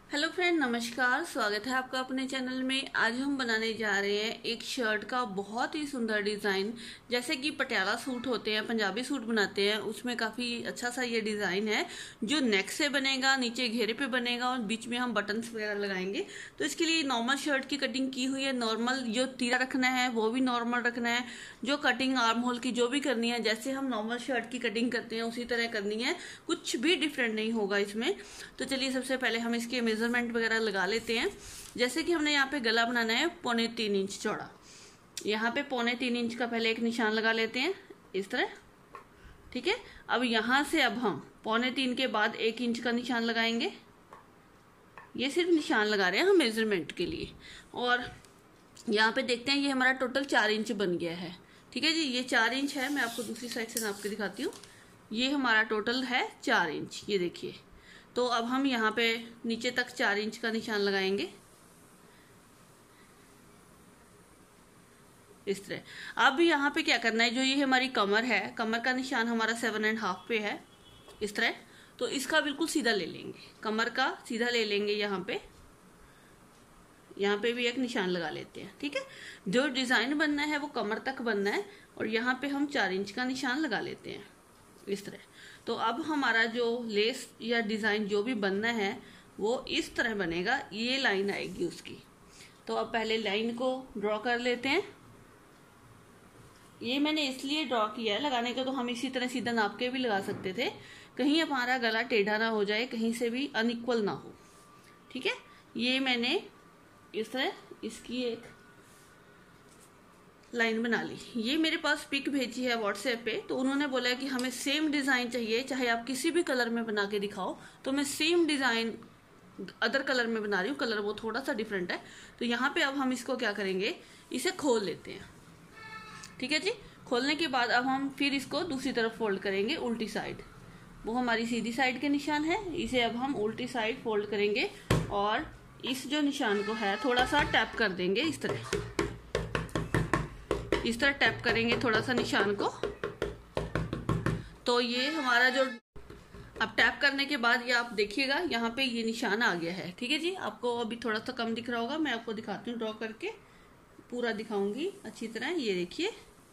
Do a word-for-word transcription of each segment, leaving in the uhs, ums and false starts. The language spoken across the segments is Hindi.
हेलो फ्रेंड, नमस्कार। स्वागत है आपका अपने चैनल में। आज हम बनाने जा रहे हैं एक शर्ट का बहुत ही सुंदर डिज़ाइन। जैसे कि पटियाला सूट होते हैं, पंजाबी सूट बनाते हैं, उसमें काफ़ी अच्छा सा ये डिज़ाइन है जो नेक से बनेगा, नीचे घेरे पे बनेगा और बीच में हम बटन्स वगैरह लगाएंगे। तो इसके लिए नॉर्मल शर्ट की कटिंग की हुई है। नॉर्मल जो तीरा रखना है वो भी नॉर्मल रखना है, जो कटिंग आर्म होल की जो भी करनी है जैसे हम नॉर्मल शर्ट की कटिंग करते हैं उसी तरह करनी है, कुछ भी डिफरेंट नहीं होगा इसमें। तो चलिए सबसे पहले हम इसके मेजरमेंट वगैरह लगा लेते हैं। जैसे कि हमने यहाँ पे गला बनाना है पौने तीन इंच चौड़ा, यहाँ पे पौने तीन इंच का पहले एक निशान लगा लेते हैं इस तरह, ठीक है। अब यहाँ से अब हम पौने तीन के बाद एक इंच का निशान लगाएंगे। ये सिर्फ निशान लगा रहे हैं हम मेजरमेंट के लिए। और यहाँ पे देखते हैं ये हमारा टोटल चार इंच बन गया है, ठीक है जी। ये चार इंच है, मैं आपको दूसरी साइड से नाप के दिखाती हूँ। ये हमारा टोटल है चार इंच, ये देखिए। तो अब हम यहाँ पे नीचे तक चार इंच का निशान लगाएंगे इस तरह। अब यहाँ पे क्या करना है, जो ये हमारी कमर है, कमर का निशान हमारा सेवन एंड हाफ पे है इस तरह। तो इसका बिल्कुल सीधा ले लेंगे, कमर का सीधा ले लेंगे। यहाँ पे यहाँ पे भी एक निशान लगा लेते हैं, ठीक है। जो डिजाइन बनना है वो कमर तक बनना है और यहाँ पे हम चार इंच का निशान लगा लेते हैं इस तरह। तो अब हमारा जो लेस या डिजाइन जो भी बनना है वो इस तरह बनेगा, ये लाइन आएगी उसकी। तो अब पहले लाइन को ड्रॉ कर लेते हैं। ये मैंने इसलिए ड्रॉ किया है, लगाने के तो हम इसी तरह सीधा नाप के भी लगा सकते थे, कहीं हमारा गला टेढ़ा ना हो जाए, कहीं से भी अनइक्वल ना हो, ठीक है। ये मैंने इस तरह इसकी एक लाइन बना ली। ये मेरे पास पिक भेजी है व्हाट्सएप पे, तो उन्होंने बोला कि हमें सेम डिजाइन चाहिए, चाहे आप किसी भी कलर में बना के दिखाओ। तो मैं सेम डिजाइन अदर कलर में बना रही हूँ, कलर वो थोड़ा सा डिफरेंट है। तो यहाँ पे अब हम इसको क्या करेंगे, इसे खोल लेते हैं, ठीक है जी। खोलने के बाद अब हम फिर इसको दूसरी तरफ फोल्ड करेंगे उल्टी साइड। वो हमारी सीधी साइड के निशान है, इसे अब हम उल्टी साइड फोल्ड करेंगे और इस जो निशान को है थोड़ा सा टैप कर देंगे इस तरह, इस तरह टैप करेंगे थोड़ा सा निशान को। तो ये हमारा जो अब टैप करने के बाद ये आप देखिएगा यहाँ पे ये निशान आ गया है, ठीक है जी। आपको अभी थोड़ा सा कम दिख रहा होगा, मैं आपको दिखाती हूँ ड्रॉ करके, पूरा दिखाऊंगी अच्छी तरह। ये देखिए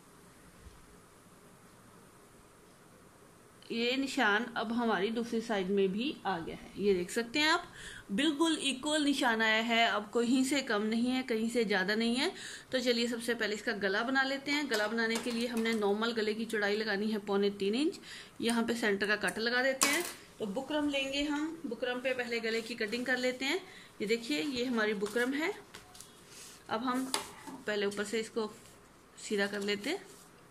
ये निशान अब हमारी दूसरी साइड में भी आ गया है, ये देख सकते हैं आप। बिल्कुल इक्वल निशान आया है, अब कहीं से कम नहीं है, कहीं से ज्यादा नहीं है। तो चलिए सबसे पहले इसका गला बना लेते हैं। गला बनाने के लिए हमने नॉर्मल गले की चौड़ाई लगानी है पौने तीन इंच। यहाँ पे सेंटर का कट लगा देते हैं। तो बुकरम लेंगे हम, बुकरम पे पहले गले की कटिंग कर लेते हैं। ये देखिए ये हमारी बुकरम है। अब हम पहले ऊपर से इसको सीधा कर लेते हैं।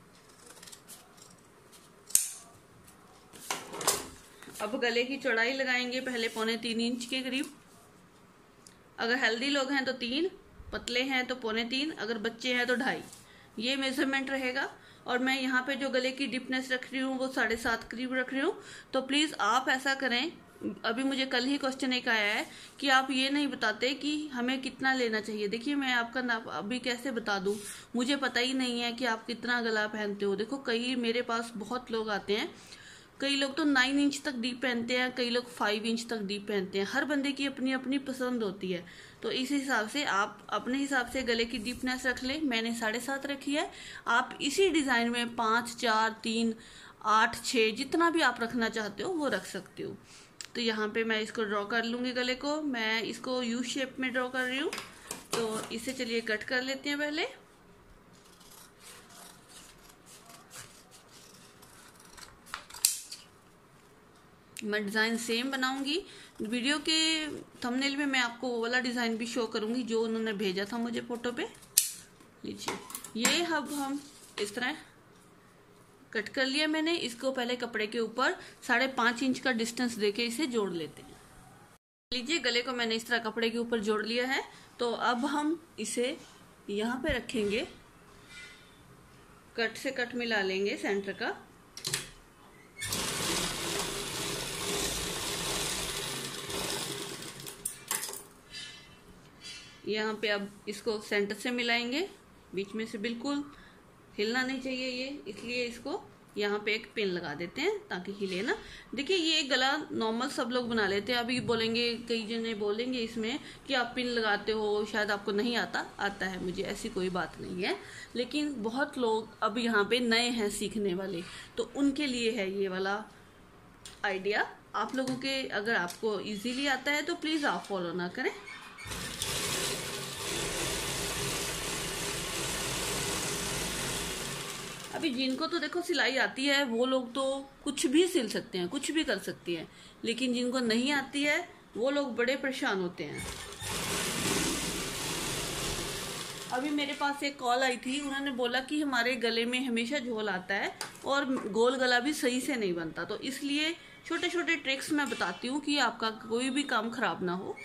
अब गले की चौड़ाई लगाएंगे पहले पौने तीन इंच के करीब। अगर हेल्दी लोग हैं तो तीन, पतले हैं तो पौने तीन, अगर बच्चे हैं तो ढाई, ये मेजरमेंट रहेगा। और मैं यहाँ पे जो गले की डिपनेस रख रही हूँ वो साढ़े सात करीब रख रही हूँ। तो प्लीज आप ऐसा करें। अभी मुझे कल ही क्वेश्चन एक आया है कि आप ये नहीं बताते कि हमें कितना लेना चाहिए। देखिए मैं आपका नाप अभी कैसे बता दूं, मुझे पता ही नहीं है कि आप कितना गला पहनते हो। देखो कई मेरे पास बहुत लोग आते हैं, कई लोग तो नाइन इंच तक डीप पहनते हैं, कई लोग फाइव इंच तक डीप पहनते हैं। हर बंदे की अपनी अपनी पसंद होती है। तो इस हिसाब से आप अपने हिसाब से गले की डीपनेस रख ले। मैंने साढ़े सात रखी है। आप इसी डिजाइन में पाँच, चार, तीन, आठ, छः जितना भी आप रखना चाहते हो वो रख सकते हो। तो यहाँ पे मैं इसको ड्रॉ कर लूंगी गले को। मैं इसको यू शेप में ड्रॉ कर रही हूँ। तो इसे चलिए कट कर लेते हैं पहले। मैं डिज़ाइन सेम बनाऊंगी। वीडियो के थंबनेल में मैं आपको वो वाला डिज़ाइन भी शो करूंगी जो उन्होंने भेजा था मुझे फोटो पे। लीजिए ये अब हम इस तरह कट कर लिया मैंने। इसको पहले कपड़े के ऊपर साढ़े पाँच इंच का डिस्टेंस देके इसे जोड़ लेते हैं। लीजिए गले को मैंने इस तरह कपड़े के ऊपर जोड़ लिया है। तो अब हम इसे यहाँ पे रखेंगे, कट से कट मिला लेंगे सेंटर का। यहाँ पे अब इसको सेंटर से मिलाएंगे, बीच में से बिल्कुल हिलना नहीं चाहिए ये, इसलिए इसको यहाँ पे एक पिन लगा देते हैं ताकि हिले ना। देखिए ये गला नॉर्मल सब लोग बना लेते हैं। अभी बोलेंगे, कई जने बोलेंगे इसमें कि आप पिन लगाते हो, शायद आपको नहीं आता। आता है मुझे, ऐसी कोई बात नहीं है। लेकिन बहुत लोग अब यहाँ पे नए हैं सीखने वाले, तो उनके लिए है ये वाला आइडिया। आप लोगों के अगर आपको इजीली आता है तो प्लीज़ आप फॉलो ना करें। अभी जिनको तो देखो सिलाई आती है वो लोग तो कुछ भी सिल सकते हैं, कुछ भी कर सकती हैं। लेकिन जिनको नहीं आती है वो लोग बड़े परेशान होते हैं। अभी मेरे पास एक कॉल आई थी, उन्होंने बोला कि हमारे गले में हमेशा झोल आता है और गोल गला भी सही से नहीं बनता। तो इसलिए छोटे छोटे ट्रिक्स मैं बताती हूँ कि आपका कोई भी काम खराब ना हो।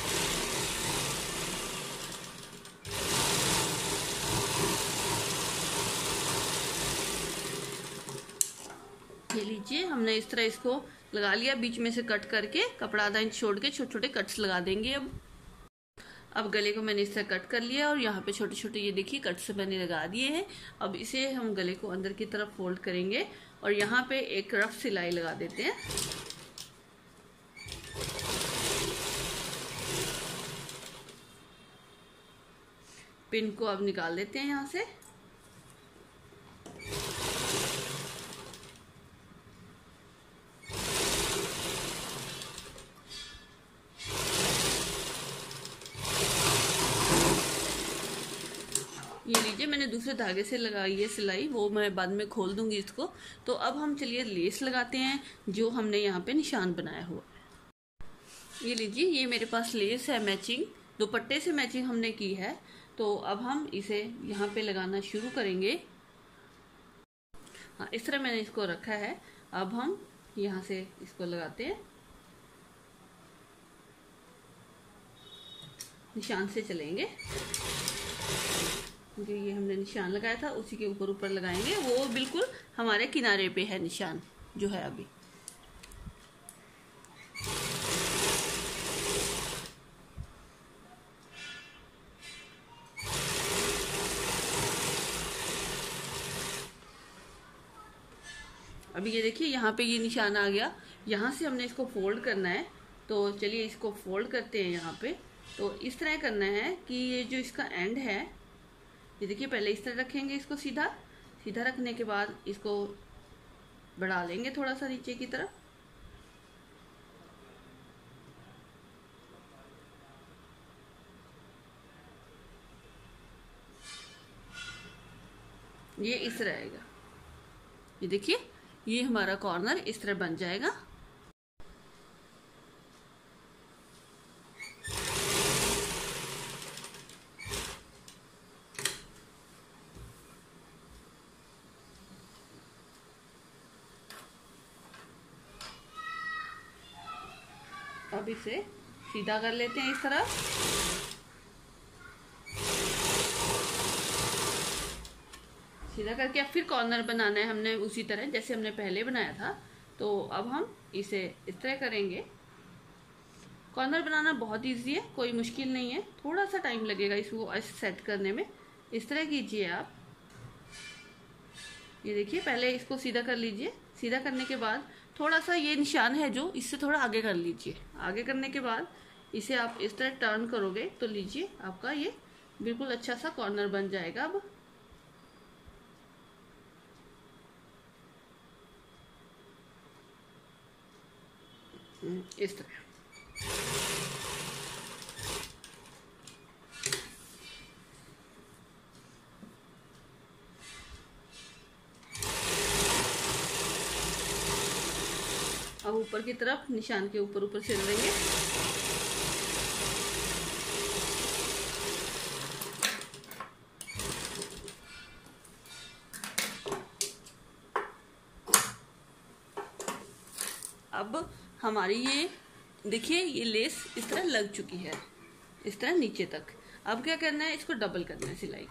ये लीजिए, हमने इस तरह इसको लगा लिया, बीच में से कट करके कपड़ा आधा इंच छोड़ के छोटे छोटे कट्स लगा देंगे। अब अब गले को मैंने इस तरह कट कर लिया और यहाँ पे छोटे छोटे ये देखिए कट्स मैंने लगा दिए हैं। अब इसे हम गले को अंदर की तरफ फोल्ड करेंगे और यहाँ पे एक रफ सिलाई लगा देते हैं। पिन को अब निकाल देते हैं यहाँ से। ये लीजिए, मैंने दूसरे धागे से लगाई है सिलाई, वो मैं बाद में खोल दूंगी इसको। तो अब हम चलिए लेस लगाते हैं जो हमने यहाँ पे निशान बनाया हुआ है। ये लीजिए, ये मेरे पास लेस है मैचिंग, दुपट्टे से मैचिंग हमने की है। तो अब हम इसे यहाँ पे लगाना शुरू करेंगे। हाँ, इस तरह मैंने इसको रखा है। अब हम यहाँ से इसको लगाते हैं, निशान से चलेंगे। जो ये हमने निशान लगाया था उसी के ऊपर ऊपर लगाएंगे। वो बिल्कुल हमारे किनारे पे है निशान जो है अभी। अभी ये देखिए, यहाँ पे ये निशान आ गया। यहाँ से हमने इसको फोल्ड करना है। तो चलिए इसको फोल्ड करते हैं यहाँ पे। तो इस तरह करना है कि ये जो इसका एंड है, ये देखिए, पहले इस तरह रखेंगे इसको सीधा। सीधा रखने के बाद इसको बढ़ा लेंगे थोड़ा सा नीचे की तरफ। ये इस तरह आएगा। ये देखिए, ये हमारा कॉर्नर इस तरह बन जाएगा। अब इसे सीधा कर लेते हैं इस तरह। सीधा करके अब फिर कॉर्नर बनाना है हमने उसी तरह जैसे हमने पहले बनाया था। तो अब हम इसे इस तरह करेंगे। कॉर्नर बनाना बहुत इजी है, कोई मुश्किल नहीं है। थोड़ा सा टाइम लगेगा इसको ऐसे सेट करने में। इस तरह कीजिए आप। ये देखिए, पहले इसको सीधा कर लीजिए। सीधा करने के बाद थोड़ा सा ये निशान है जो, इससे थोड़ा आगे कर लीजिए। आगे करने के बाद इसे आप इस तरह टर्न करोगे तो लीजिए, आपका ये बिल्कुल अच्छा सा कॉर्नर बन जाएगा। अब इस तरह। अब ऊपर की तरफ निशान के ऊपर ऊपर सिल देंगे। अब हमारी ये देखिए, ये लेस इस तरह लग चुकी है, इस तरह नीचे तक। अब क्या करना है, इसको डबल करना है सिलाई।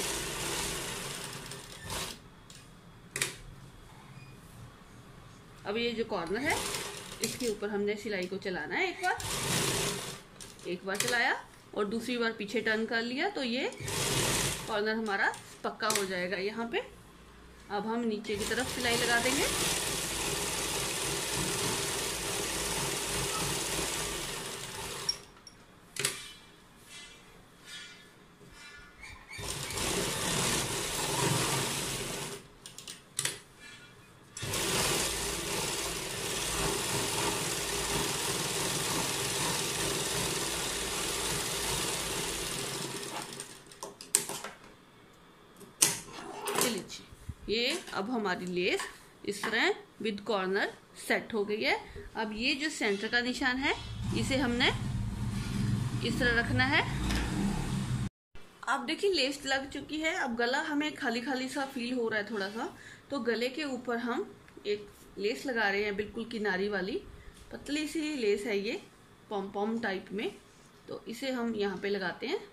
अब अब ये जो कॉर्नर है इसके ऊपर हमने सिलाई को चलाना है, एक बार एक बार चलाया और दूसरी बार पीछे टर्न कर लिया तो ये कॉर्नर हमारा पक्का हो जाएगा यहाँ पे। अब हम नीचे की तरफ सिलाई लगा देंगे। ये अब हमारी लेस इस तरह विद कॉर्नर सेट हो गई है। अब ये जो सेंटर का निशान है इसे हमने इस तरह रखना है। अब देखिए लेस लग चुकी है। अब गला हमें खाली खाली सा फील हो रहा है थोड़ा सा, तो गले के ऊपर हम एक लेस लगा रहे हैं, बिल्कुल किनारी वाली पतली सी लेस है ये, पॉम पॉम टाइप में। तो इसे हम यहाँ पे लगाते हैं।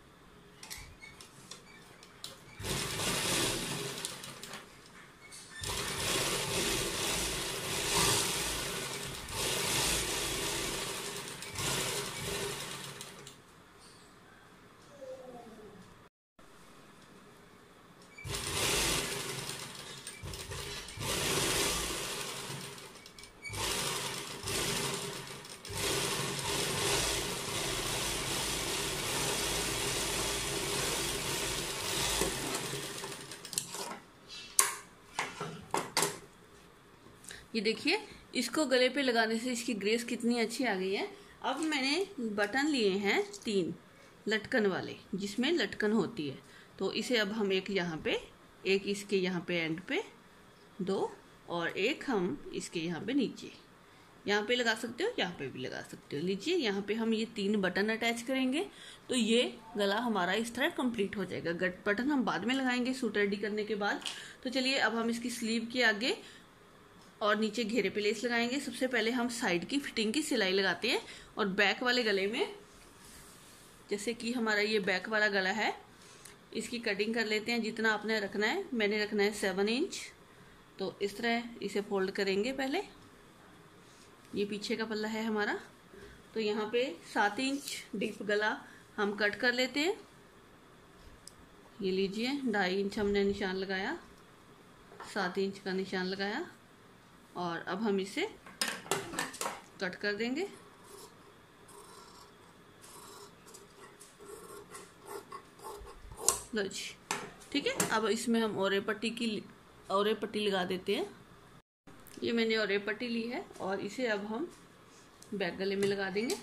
ये देखिए इसको गले पे लगाने से इसकी ग्रेस कितनी अच्छी आ गई है। अब मैंने बटन लिए हैं तीन लटकन वाले, जिसमें लटकन होती है। तो इसे अब हम एक यहाँ पे, एक इसके यहाँ पे एंड पे दो, और एक हम इसके यहाँ पे नीचे, यहाँ पे लगा सकते हो, यहाँ पे भी लगा सकते हो। लीजिए यहाँ पे हम ये तीन बटन अटैच करेंगे तो ये गला हमारा इस तरह कंप्लीट हो जाएगा। गट बटन हम बाद में लगाएंगे सूट रेडी करने के बाद। तो चलिए अब हम इसकी स्लीव के आगे और नीचे घेरे पे लेस लगाएंगे। सबसे पहले हम साइड की फिटिंग की सिलाई लगाते हैं और बैक वाले गले में, जैसे कि हमारा ये बैक वाला गला है, इसकी कटिंग कर लेते हैं जितना आपने रखना है। मैंने रखना है सेवन इंच। तो इस तरह इसे फोल्ड करेंगे पहले। ये पीछे का पल्ला है हमारा, तो यहाँ पे सात इंच डीप गला हम कट कर लेते हैं। ये लीजिए ढाई इंच हमने निशान लगाया, सात इंच का निशान लगाया और अब हम इसे कट कर देंगे। लो जी, ठीक है। अब इसमें हम ओरे पट्टी की ओरे पट्टी लगा देते हैं। ये मैंने ओरे पट्टी ली है और इसे अब हम बैक गले में लगा देंगे।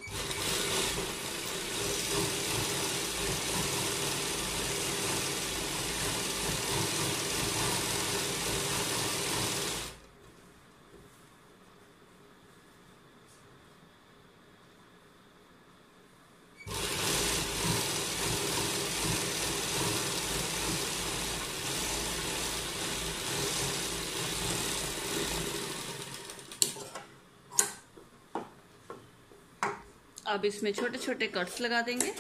अब इसमें छोटे छोटे कट्स लगा देंगे।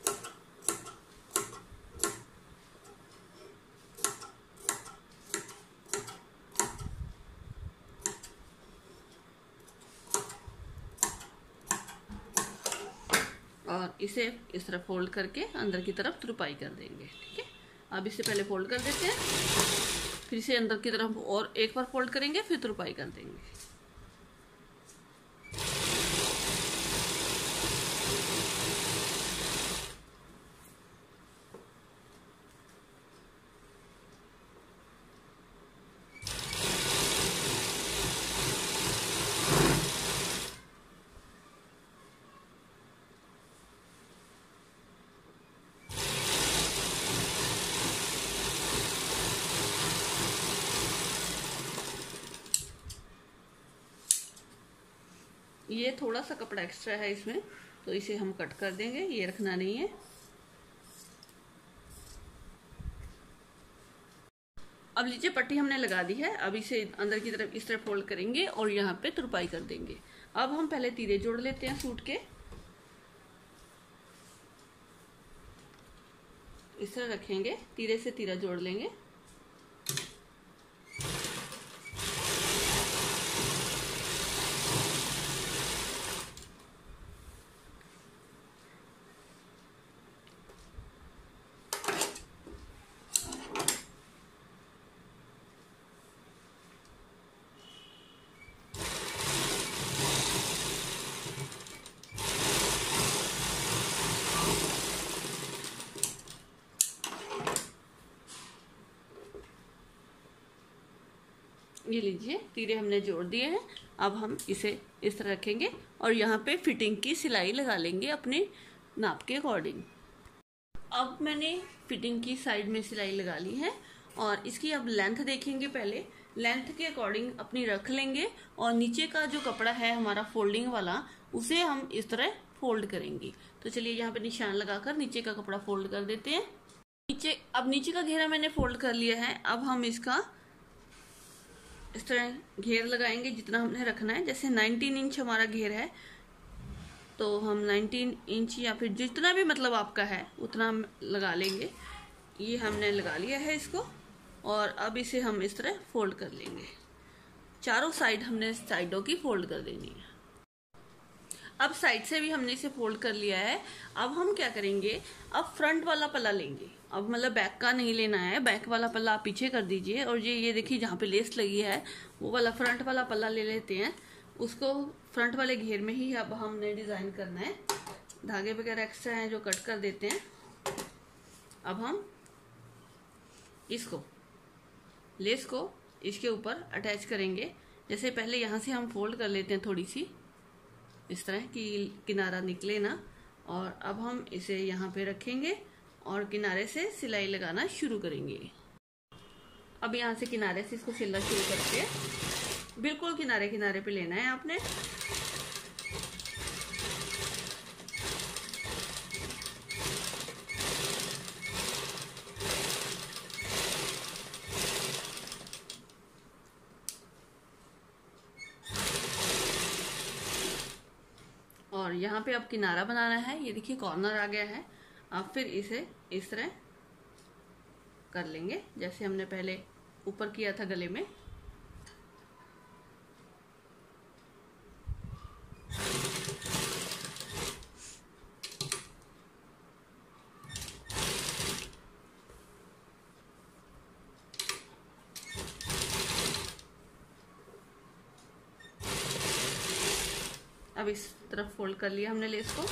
और इसे इस तरह फोल्ड करके अंदर की तरफ तुरपाई कर देंगे, ठीक है। अब इसे पहले फोल्ड कर देते हैं, फिर इसे अंदर की तरफ और एक बार फोल्ड करेंगे, फिर तुरपाई कर देंगे। ये थोड़ा सा कपड़ा एक्स्ट्रा है इसमें, तो इसे हम कट कर देंगे, ये रखना नहीं है। अब लीजिए पट्टी हमने लगा दी है। अब इसे अंदर की तरफ इस तरह फोल्ड करेंगे और यहाँ पे तुरपाई कर देंगे। अब हम पहले तीरे जोड़ लेते हैं सूट के। इस तरह रखेंगे, तीरे से तीरा जोड़ लेंगे। ये लीजिए तीरे हमने जोड़ दिए हैं। अब हम इसे इस तरह रखेंगे और यहाँ पे फिटिंग की सिलाई लगा लेंगे अपने नाप के अकॉर्डिंग। अब मैंने फिटिंग की साइड में सिलाई लगा ली है और इसकी अब लेंथ देखेंगे। पहले लेंथ के अकॉर्डिंग अपनी रख लेंगे और नीचे का जो कपड़ा है हमारा फोल्डिंग वाला, उसे हम इस तरह फोल्ड करेंगे। तो चलिए यहाँ पे निशान लगाकर नीचे का कपड़ा फोल्ड कर देते हैं। नीचे अब नीचे का घेरा मैंने फोल्ड कर लिया है। अब हम इसका इस तरह घेर लगाएंगे जितना हमने रखना है। जैसे नाइनटीन इंच हमारा घेर है तो हम नाइनटीन इंच या फिर जितना भी मतलब आपका है उतना हम लगा लेंगे। ये हमने लगा लिया है इसको और अब इसे हम इस तरह फोल्ड कर लेंगे। चारों साइड हमने साइडों की फोल्ड कर देनी है। अब साइड से भी हमने इसे फोल्ड कर लिया है। अब हम क्या करेंगे, अब फ्रंट वाला पल्ला लेंगे। अब मतलब बैक का नहीं लेना है, बैक वाला पल्ला आप पीछे कर दीजिए और ये ये देखिए जहाँ पे लेस लगी है वो वाला फ्रंट वाला पल्ला ले लेते हैं। उसको फ्रंट वाले घेर में ही अब हमने डिजाइन करना है। धागे वगैरह एक्स्ट्रा हैं जो कट कर देते हैं। अब हम इसको लेस को इसके ऊपर अटैच करेंगे। जैसे पहले यहाँ से हम फोल्ड कर लेते हैं थोड़ी सी, इस तरह कि किनारा निकले ना। और अब हम इसे यहाँ पे रखेंगे और किनारे से सिलाई लगाना शुरू करेंगे। अब यहाँ से किनारे से इसको सिलना शुरू करते हैं। बिल्कुल किनारे किनारे पे लेना है आपने। और यहाँ पे अब किनारा बनाना है। ये देखिए कॉर्नर आ गया है। अब फिर इसे इस तरह कर लेंगे जैसे हमने पहले ऊपर किया था गले में। अब इस तरफ फोल्ड कर लिया हमने लेस को।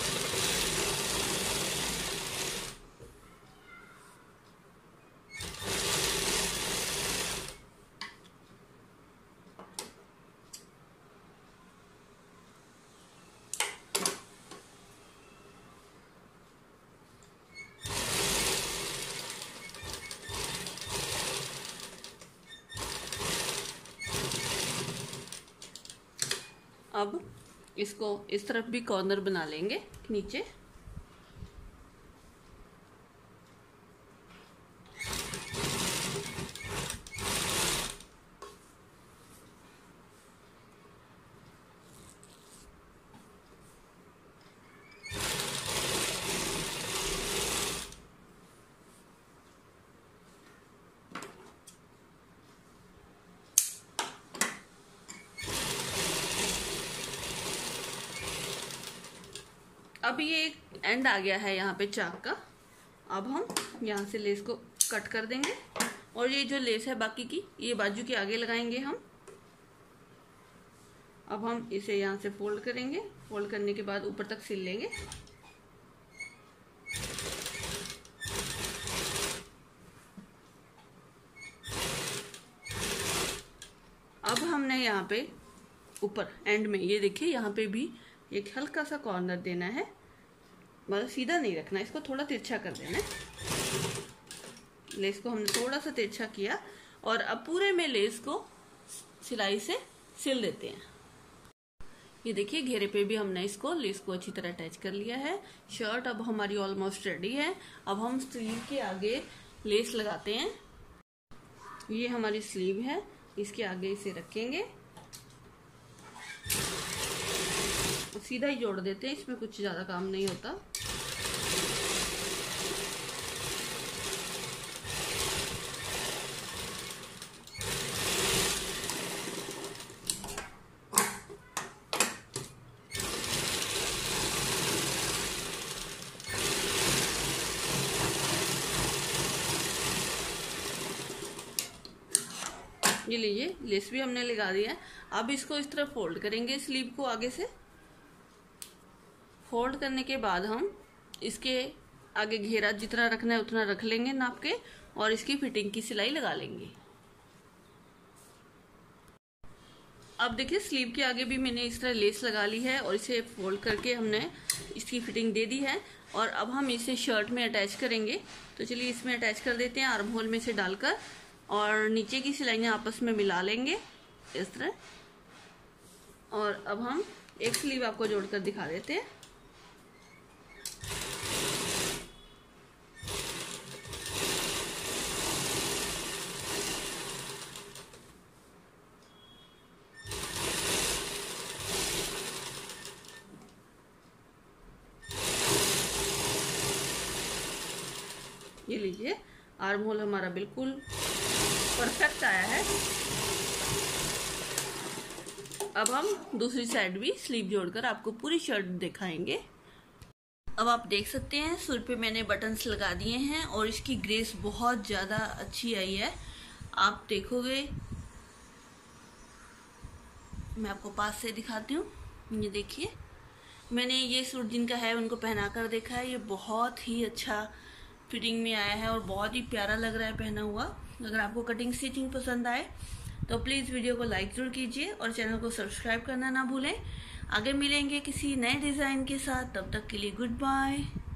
अब इसको इस तरफ भी कॉर्नर बना लेंगे नीचे। अब ये एक एंड आ गया है यहाँ पे चाक का। अब हम यहाँ से लेस को कट कर देंगे और ये जो लेस है बाकी की ये बाजू के आगे लगाएंगे हम। अब हम इसे यहाँ से फोल्ड करेंगे। फोल्ड करने के बाद ऊपर तक सिल लेंगे। अब हमने यहाँ पे ऊपर एंड में ये देखिए यहाँ पे भी एक हल्का सा कॉर्नर देना है। मतलब सीधा नहीं रखना, इसको थोड़ा तिरछा कर देना है। लेस को हमने थोड़ा सा तिरछा किया और अब पूरे में लेस को सिलाई से सिल देते हैं। ये देखिए घेरे पे भी हमने इसको लेस को अच्छी तरह अटैच कर लिया है। शर्ट अब हमारी ऑलमोस्ट रेडी है। अब हम स्लीव के आगे लेस लगाते हैं। ये हमारी स्लीव है, इसके आगे इसे रखेंगे, सीधा ही जोड़ देते हैं। इसमें कुछ ज्यादा काम नहीं होता। ये लीजिए लेस भी हमने लगा दिया है। अब इसको इस तरह फोल्ड करेंगे स्लीव को आगे से। फोल्ड करने के बाद हम इसके आगे घेरा जितना रखना है उतना रख लेंगे नाप के और इसकी फिटिंग की सिलाई लगा लेंगे। अब देखिए स्लीव के आगे भी मैंने इस तरह लेस लगा ली है और इसे फोल्ड करके हमने इसकी फिटिंग दे दी है। और अब हम इसे शर्ट में अटैच करेंगे। तो चलिए इसमें अटैच कर देते हैं आर्म होल में से डालकर, और नीचे की सिलाइयाँ आपस में मिला लेंगे इस तरह। और अब हम एक स्लीव आपको जोड़कर दिखा देते हैं। ये लीजिए, आर्म होल हमारा बिल्कुल परफेक्ट आया है। अब हम दूसरी साइड भी स्लीव जोड़कर आपको पूरी शर्ट दिखाएंगे। अब आप देख सकते हैं सुर पे मैंने बटन्स लगा दिए हैं और इसकी ग्रेस बहुत ज़्यादा अच्छी आई है। आप देखोगे, मैं आपको पास से दिखाती हूँ। ये देखिए, मैंने ये सूट जिनका है उनको पहना कर देखा है, ये बहुत ही अच्छा फिटिंग में आया है और बहुत ही प्यारा लग रहा है पहना हुआ। अगर आपको कटिंग स्टिचिंग पसंद आए तो प्लीज़ वीडियो को लाइक जरूर कीजिए और चैनल को सब्सक्राइब करना ना भूलें। आगे मिलेंगे किसी नए डिज़ाइन के साथ, तब तक के लिए गुड बाय।